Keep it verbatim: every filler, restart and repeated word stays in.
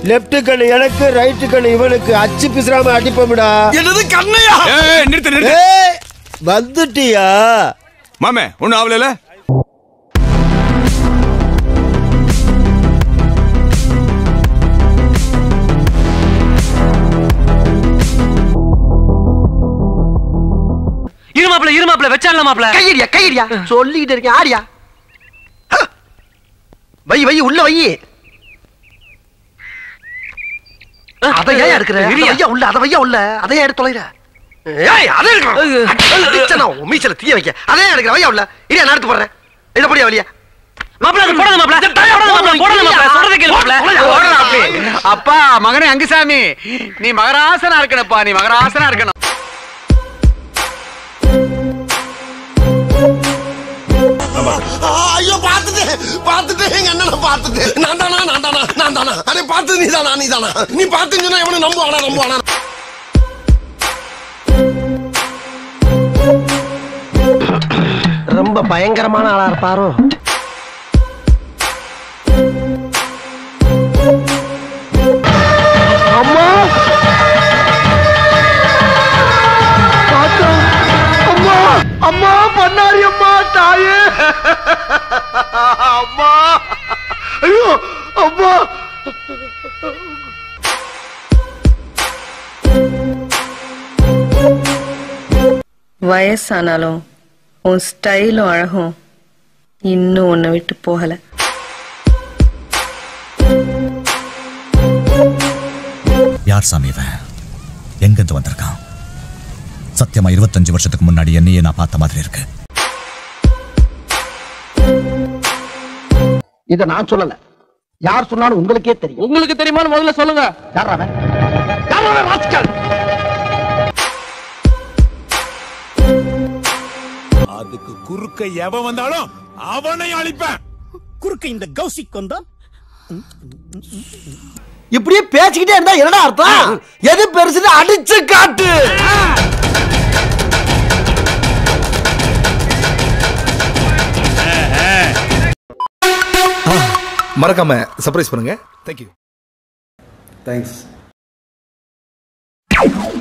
Left கண்ணு எனக்கு, right கண்ணு இவனுக்கு. அச்சு பிசுறாம அடிப்போம்டா. என்னது கண்ணையா? ஏய் நிறுத்து நிறுத்து. ஏய் வந்துட்டியா? மாமே ஒண்ணு ஆவலல. இருமாப்ல இருமாப்ல வெச்சால மாப்ள. கையடியா கையடியா சொல்லிட்டு இருக்கேன். ஆடியா வை வை உள்ள வை. அத ஏன் எடுக்கற? ஐயா உள்ள அத வையா உள்ள. அத ஏன் எடுத்து தொலைற? ஏய் அத எடுக்கற. அடிச்சனா மீச்சல தீய வைக்க. அத ஏன் எடுக்கற? வையா உள்ள. இரியா நான் எடுத்து போறேன். இத படியா வலியா. மாப்ள அது போடுங்க மாப்ள. போடுங்க மாப்ள. போடுங்க மாப்ள. சொல்றத கேளு மாப்ள. ஓடுடா அப்படி. அப்பா மகனே அங்குசாமி நீ மகராசனா இருக்கணும்ப்பா. நீ மகராசனா இருக்கணும். ஐயோ பாத்துட்டு பாத்துட்டு எங்க அண்ணனை பாத்துட்டு நான் தானா நான் தானா நான் தானா அதே பார்த்து நீ தானா நீ தானா நீ பார்த்து சொன்னா எவனும் நம்புவானா நம்புவானா? ரொம்ப பயங்கரமான ஆளா இருப்பாரோ. அம்மா அம்மா அம்மா பண்ணாரி அம்மா தாயே அம்மா ஐயோ அம்மா. வயசானாலும் உன் ஸ்டைலும் அழகும் இன்னும் உன்னை விட்டு போகல. யார் சாமி இவன்? எங்கிருந்து வந்திருக்கான்? சத்தியமா இருபத்தஞ்சு வருஷத்துக்கு முன்னாடி என்னையே நான் பார்த்த மாதிரி இருக்கு. இத நான் சொல்லல. யார் சொன்னாலும் உங்களுக்கே தெரியும். உங்களுக்கு தெரியுமான்னு முதல்ல சொல்லுங்க. யார் அவன்? யார் அவன் ராஸ்கல்? அதுக்கு குறுக்க எவன் வந்தாலும் அவனை அழிப்பேன். குறுக்க இந்த கௌசிக் வந்தா இப்படியே பேசிக்கிட்டே இருந்தா என்னடா அர்த்தம்? எது பெருசுன்னு அடிச்சு காட்டு. மறக்காம சர்ப்ரைஸ் பண்ணுங்க. தேங்க்யூ. தேங்க்ஸ்.